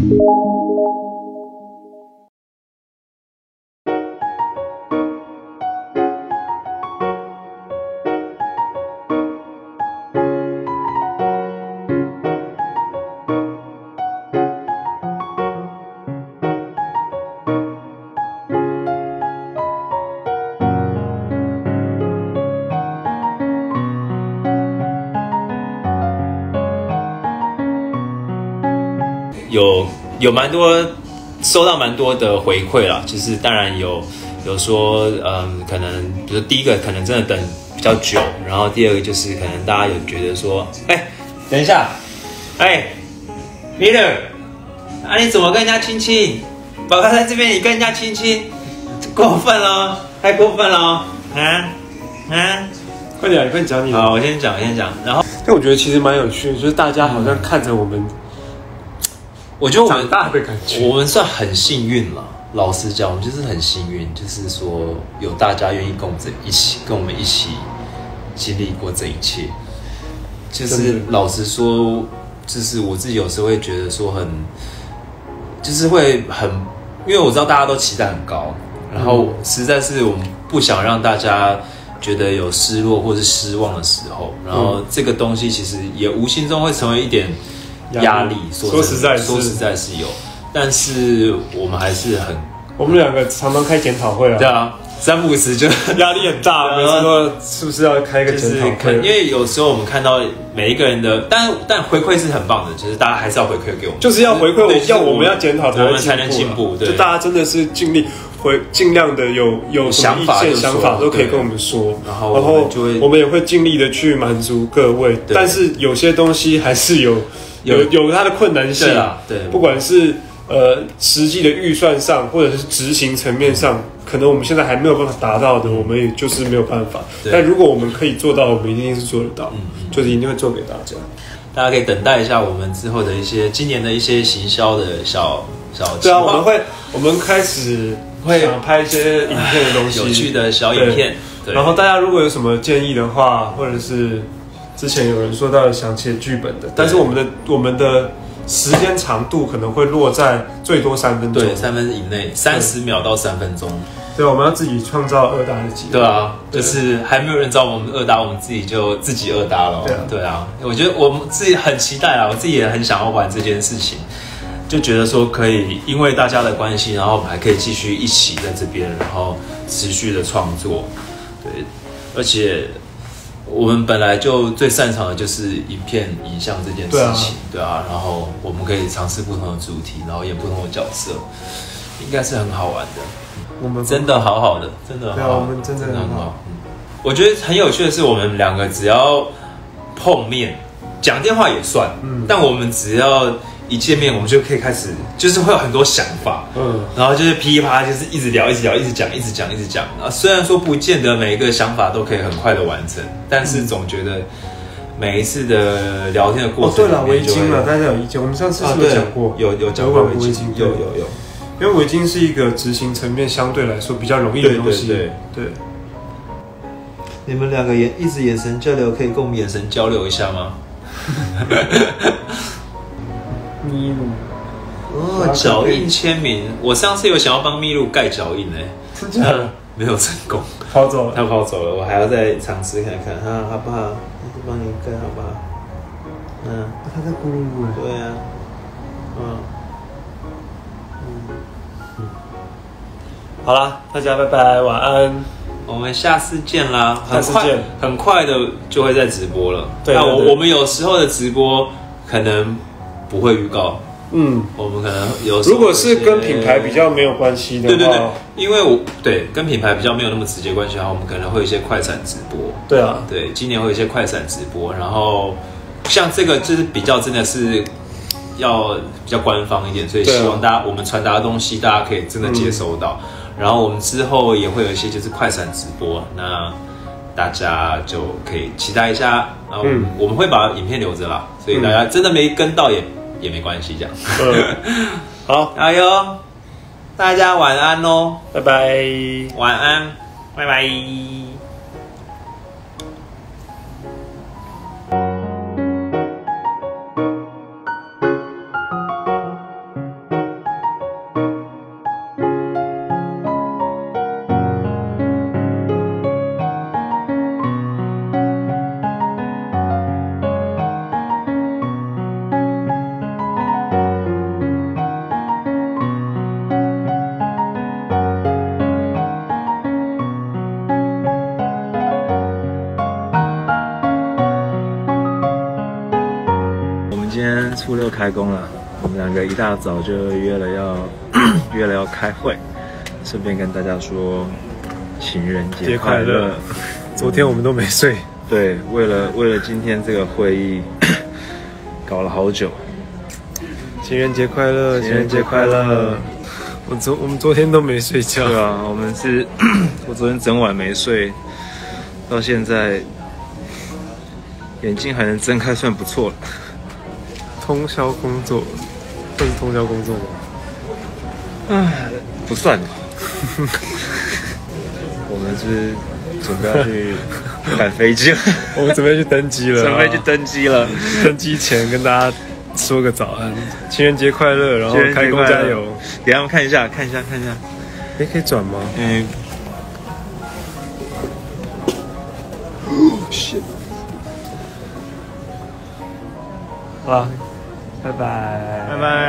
有蛮多收到蛮多的回馈啦，就是当然有说可能比如说第一个可能真的等比较久，然后第二个就是可能大家有觉得说，等一下，Miller， 你怎么跟人家亲亲？宝宝在这边你跟人家亲亲，过分了，太过分了快点，快讲你。 好，我先讲，然后， 但我觉得其实蛮有趣的，就是大家好像看着我们。 我觉得我们长大的感觉， 我们算很幸运了。老实讲，我们就是很幸运，就是说有大家愿意跟我们一起经历过这一切。就是老实说，就是我自己有时候会觉得说就是会很，因为我知道大家都期待很高，然后实在是我们不想让大家觉得有失落或是失望的时候，然后这个东西其实也无形中会成为一点压力，说实在是有，但是我们还是我们两个常常开检讨会啊。 对啊，3不5时就压力很大，每次都是不是要开一个检讨会？ 因为有时候我们看到每一个人的，但回馈是很棒的，就是大家还是要回馈给我们， 就是要回馈我们要检讨， 我们才能进步。对， 就大家真的是尽量的有什么意见想法都可以跟我们说，然后我们也会尽力的去满足各位，但是有些东西还是有它的困难性， 对， 不管是实际的预算上，或者是执行层面上，可能我们现在还没有办法达到的，我们也就是没有办法。但如果我们可以做到，我们一定是做得到，就是一定会做给大家。 大家可以等待一下我们之后的今年的一些行销的小对啊，我们开始会想拍一些影片的东西， 有趣的小影片。 然后大家如果有什么建议的话，或者是之前有人说到想写剧本的，但是我们的时间长度可能会落在最多3分钟， 对，3分以内，30秒到3分钟。 对，我们要自己创造二搭的机会。 对啊，就是还没有人找我们二搭，我们自己就自己二搭了。对啊，我觉得我们自己很期待啊，我自己也很想要玩这件事情，就觉得说可以因为大家的关系，然后我们还可以继续一起在这边，然后持续的创作。对，而且我们本来就最擅长的就是影像这件事情，对啊，然后我们可以尝试不同的主题，然后演不同的角色，应该是很好玩的。我们真的好好的，真的好好， 我们真的很好。 我觉得很有趣的是，我们两个只要碰面，讲电话也算，但我们只要一见面，我们就可以开始，就是会有很多想法，然后就是噼里啪啦，就是一直聊，一直讲。然后虽然说不见得每一个想法都可以很快的完成，但是总觉得每一次的聊天的过程， 对了，围巾嘛，大家有意见，我们上次是不是讲过？ 有讲过围巾，有。 因为围巾是一个执行层面相对来说比较容易的东西，对。 你们两个一直眼神交流，可以跟我们眼神交流一下吗？ 咪露脚印签名，我上次有想要帮咪露盖脚印真的没有成功， 跑走了， 他跑走了，我还要再尝试看看，好不好？帮你盖好不好？ 他在咕噜噜， 对啊， 好啦，大家拜拜，晚安。 我们下次见啦！很快的就会在直播了。 对， 我们有时候的直播可能不会预告。我们可能有时候， 如果是跟品牌比较没有关系的话， 对，因为跟品牌比较没有那么直接关系的话，我们可能会有一些快闪直播。 对啊， 对，今年会有一些快闪直播，然后像这个就是比较真的是要比较官方一点，所以希望我们传达的东西大家可以真的接收到。然后我们之后也会有一些就是快闪直播，那大家就可以期待一下。我们会把影片留着啦，所以大家真的没跟到也没关系，这样。 好， 加油！大家晚安哦， 拜拜， 晚安，拜拜。 开工了，我们2个一大早就约了要开会，顺便跟大家说情人节快乐。 昨天我们都没睡， 对，为了今天这个会议搞了好久。 情人节快乐， 情人节快乐。 我们昨天都没睡觉。 对啊，我昨天整晚没睡，到现在眼睛还能睁开，算不错了。 通宵工作，这是通宵工作吗？ 不算。我们是准备要去赶飞机了。 我们准备去登机了。登机前跟大家说个早安，情人节快乐，然后开工加油。 给他们看一下。 可以转吗？shit。好，拜拜。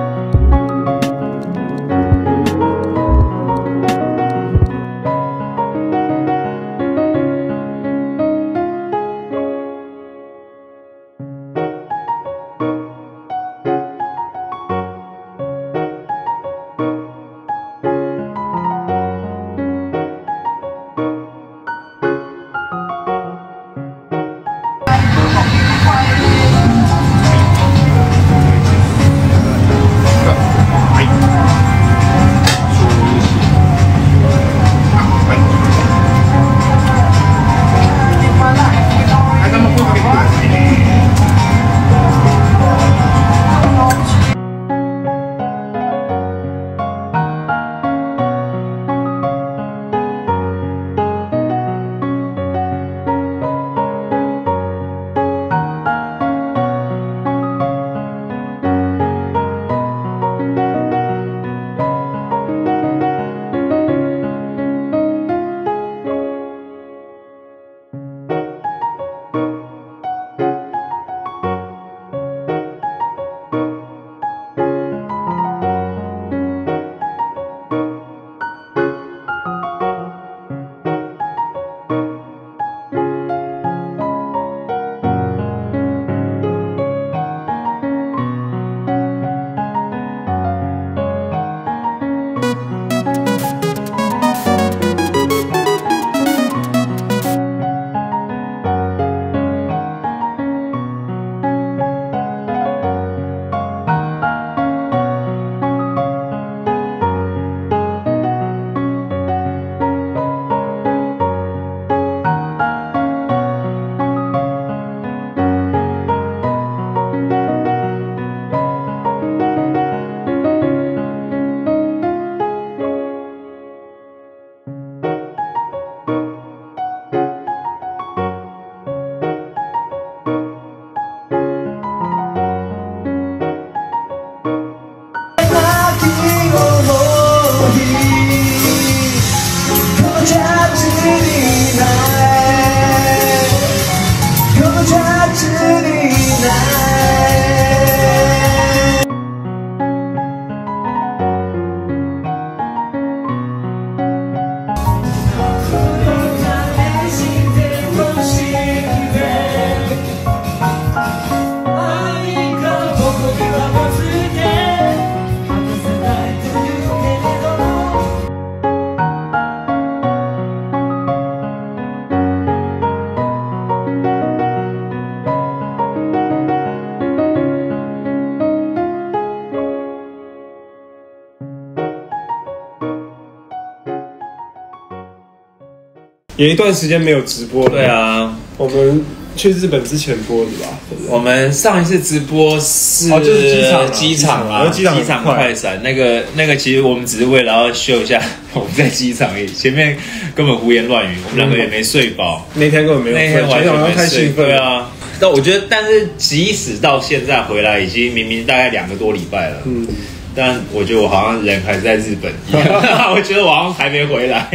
有一段时间没有直播了。 对啊， 我们去日本之前播的吧？ 我们上一次直播是就是机场啊，机场快闪那个，其实我们只是为了要秀一下我们在机场而已，前面根本胡言乱语，我们2个也没睡饱， 那天根本没有睡， 那天完全没太兴奋了。对啊，但我觉得，但是即使到现在回来，已经明明大概2个多礼拜了，但我觉得我好像人还是在日本一样，我觉得我好像还没回来。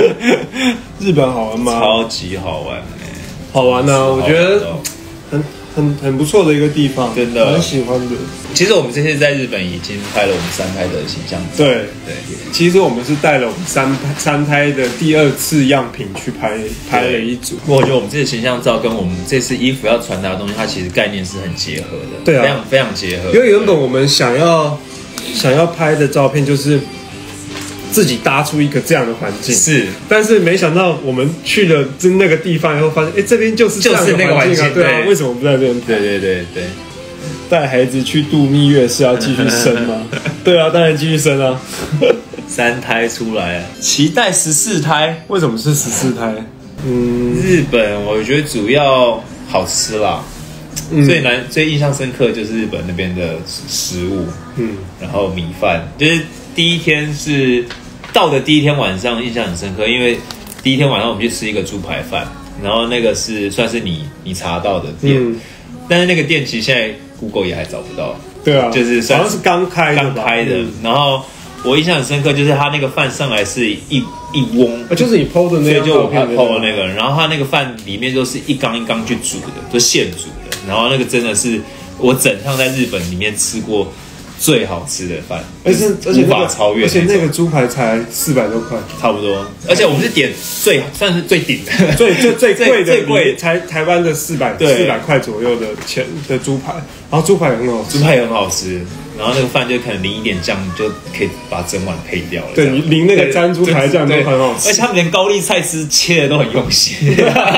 日本好玩吗？ 超级好玩好玩啊！我觉得很不错的一个地方， 真的很喜欢的。 其实我们这次在日本已经拍了我们3胎的形象照。 对，其实我们是带了我们三胎的第2次样品去拍了一组。 我觉得我们这次形象照跟我们这次衣服要传达的东西，它其实概念是很结合的， 对啊， 非常非常结合。 因为原本我们想要拍的照片就是自己搭出一个这样的环境， 是， 但是没想到我们去了那个地方以后，发现这边就是这样的环境啊，对啊，为什么不在这边拍？ 对。 带孩子去度蜜月是要继续生吗？对啊，当然继续生啊。 3胎出来，期待14胎。 为什么是14胎？ 日本我觉得主要好吃啦，最印象深刻就是日本那边的食物，然后米饭，就是第一天晚上印象很深刻，因为第一天晚上我们去吃一个猪排饭，然后那个是算是你查到的店，但是那个店其实现在 Google 也还找不到， 对啊， 就是好像是刚开的， 然后我印象很深刻，就是他那个饭上来是一瓮， 就是你 PO 的那个， 就我 PO 的那个，然后他那个饭里面都是一缸一缸去煮的，就现煮的，然后那个真的是我整趟在日本里面吃过最好吃的饭， 而且无法超越， 而且那个猪排才400多块， 差不多。而且我们是点算是最顶的， 最贵的，最贵才台湾的400块左右的钱的猪排，然后猪排也很好吃， 猪排也很好吃，然后那个饭就可能淋一点酱就可以把整碗配掉了。 对，你淋那个沾猪排酱都很好吃， 而且他们连高丽菜切的都很用心。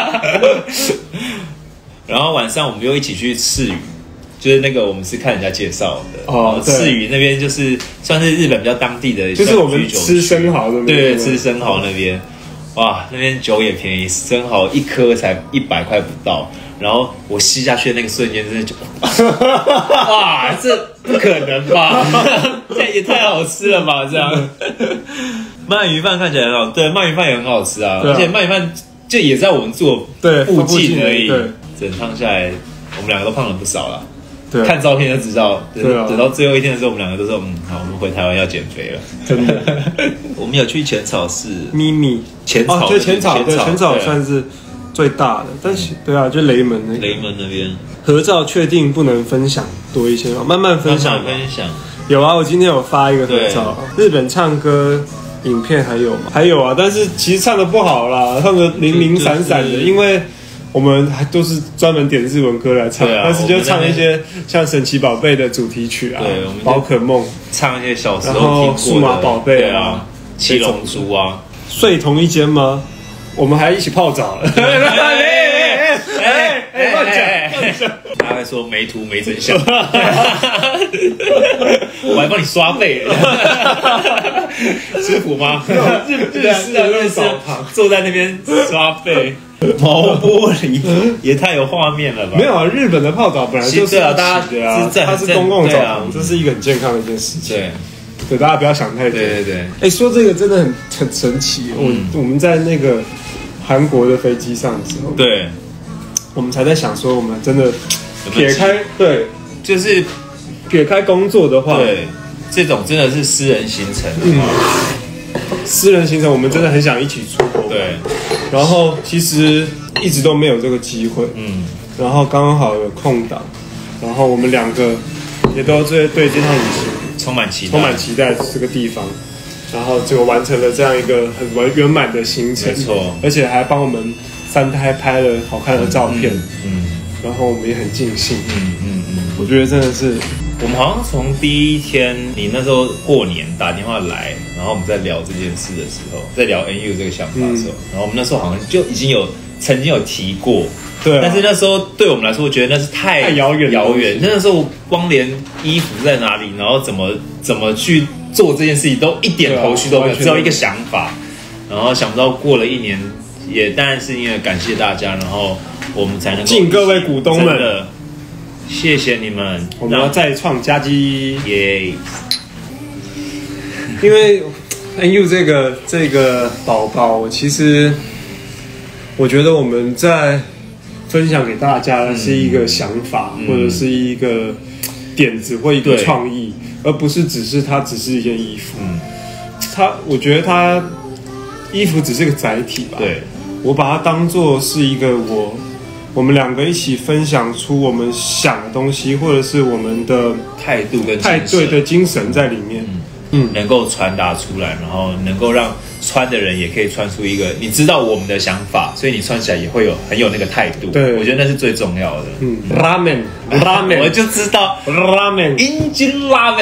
然后晚上我们就一起去赤羽。就是那个我们是看人家介绍的赤羽那边就是算是日本比较当地的， 就是我们吃生蚝的， 对，吃生蚝那边，哇，那边酒也便宜，生蚝1颗才100块不到，然后我吸下去的那个瞬间，真的就，哇，这不可能吧？这也太好吃了吧？这样，鳗鱼饭看起来很好，对，鳗鱼饭也很好吃啊，而且鳗鱼饭就也在我们住附近而已，整趟下来，我们2个都胖了不少了。 对， 看照片就知道，等到最后一天的时候，我们2个都说，好，我们回台湾要减肥了。 真的， 我们有去浅草寺， 咪咪浅草， 对，浅草算是最大的，但是对啊，就雷门那边合照确定不能分享多一些吗？慢慢分享。有啊，我今天有发一个合照，日本唱歌影片还有吗？还有啊，但是其实唱的不好啦，唱的零零散散的，因为我们还都是专门点日文歌来唱，但是就唱一些像神奇宝贝的主题曲啊，宝可梦， 唱一些小时候听过的数码宝贝啊， 七龙珠啊。 睡同一间吗？我们还一起泡澡了。乱讲！ 他会说没图没真相，我还帮你刷背，舒服吗？ 日式的那澡堂， 坐在那边刷背。毛玻璃也太有画面了吧？ 没有啊，日本的泡澡本来就是大家它是公共澡堂，这是一个很健康的一件事情。对，大家不要想太多。对。说这个真的很神奇。我们在那个韩国的飞机上的时候， 对， 我们才在想说，我们真的就是撇开工作的话， 对，这种真的是私人行程。 私人行程，我们真的很想一起出国。 对。 然后其实一直都没有这个机会，然后刚好有空档，然后我们2个也都对这趟旅行充满期待这个地方，然后就完成了这样一个很圆满的行程， 没错， 而且还帮我们3胎拍了好看的照片，然后我们也很尽兴，我觉得真的是。 我们好像从第一天，你那时候过年打电话来，然后我们在聊这件事的时候，在聊 NU 这个想法的时候，然后我们那时候好像就已经曾经有提过， 对， 但是那时候对我们来说，我觉得那是太遥远。那时候光连衣服在哪里，然后怎么去做这件事情，都一点头绪都没有，只有一个想法。然后想不到过了1年，也当然是因为感谢大家，然后我们才能够敬各位股东们。 谢谢你们， 我们要再创佳绩耶！ 因为 NU 这个宝宝，其实我觉得我们在分享给大家的是一个想法，或者是一个点子或一个创意，而不是只是一件衣服。我觉得衣服只是个载体吧。 对， 我把它当作是一个我我们2个一起分享出我们想的东西，或者是我们的态度跟精神在里面。 能够传达出来，然后能够让穿的人也可以穿出一个你知道我们的想法，所以你穿起来也会很有那个态度。 对， 我觉得那是最重要的。 ramen， 我就知道 ramen， 阴茎 ramen。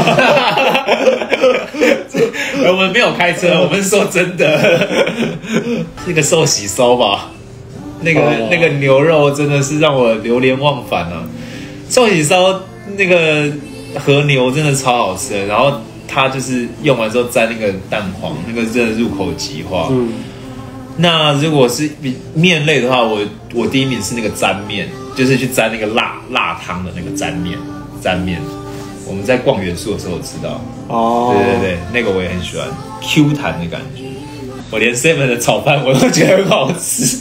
我们没有开车，我们是说真的，是个寿喜烧吧？那个牛肉真的是让我流连忘返啊！寿喜烧那个和牛真的超好吃的，然后它就是用完之后沾那个蛋黄，那个真的入口即化。那如果是面类的话，我第一名是那个沾面，就是去沾那个辣汤的那个沾面。我们在逛元素的时候知道。对，那个我也很喜欢 ，Q 弹的感觉。我连 Seven 的炒饭我都觉得很好吃。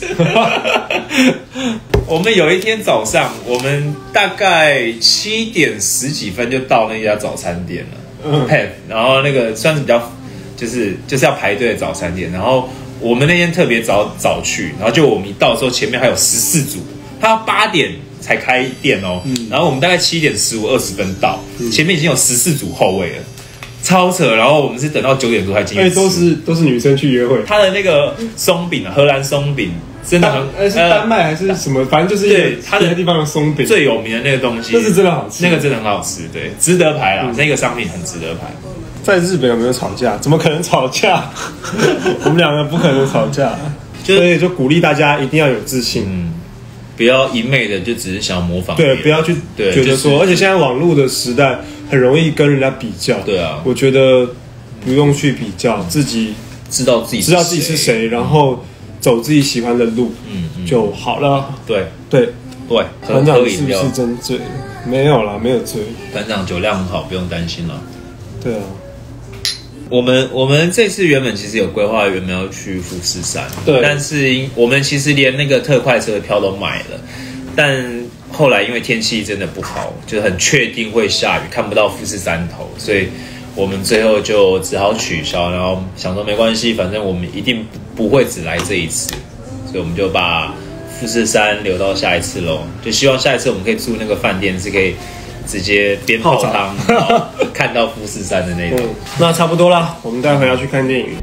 我们有一天早上，我们大概7点10几分就到那家早餐店了。然后那个算是比较就是要排队的早餐店，然后我们那天特别早去，然后就我们一到之后，前面还有14组，他要8点才开店哦，然后我们大概7点15、20分到，前面已经有14组后卫了，超扯。然后我们是等到9点多才进去吃， 都是女生去约会。 他的那个松饼啊，荷兰松饼。真的很， 是丹麦还是什么？反正就是对它的地方的松饼最有名的那个东西， 那是真的好吃， 那个真的很好吃，对，值得排啦。那个商品很值得排。 在日本有没有吵架？怎么可能吵架？我们2个不可能吵架，所以就鼓励大家一定要有自信， 不要一昧的就只是想要模仿别人， 对，不要去觉得说，而且现在网络的时代很容易跟人家比较， 对啊， 我觉得不用去比较，自己知道自己是谁，然后走自己喜欢的路，就好了。对，团长是不是真醉？没有啦，没有醉。 团长酒量很好，不用担心了。 对啊， 我们这次原本其实有规划，原本要去富士山，对，但是我们其实连那个特快车的票都买了，但后来因为天气真的不好，就很确定会下雨，看不到富士山头，所以我们最后就只好取消，然后想说没关系，反正我们一定不会只来这一次，所以我们就把富士山留到下一次咯。就希望下一次我们可以住那个饭店是可以直接边泡汤看到富士山的那种。 那差不多啦，我们待会要去看电影。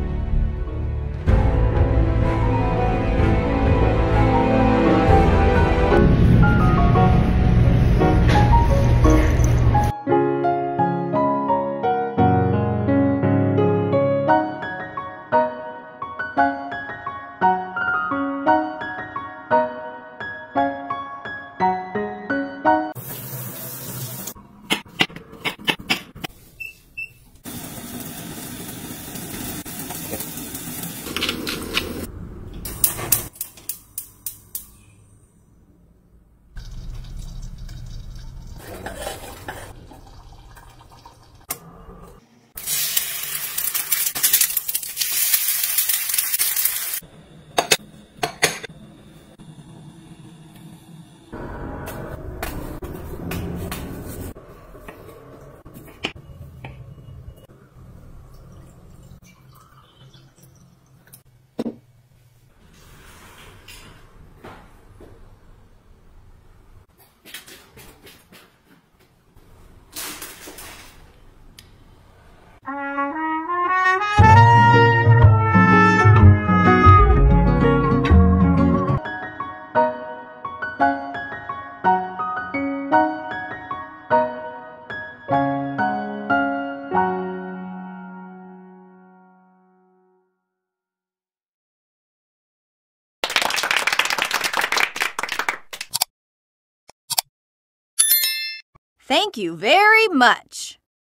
Thank you very much.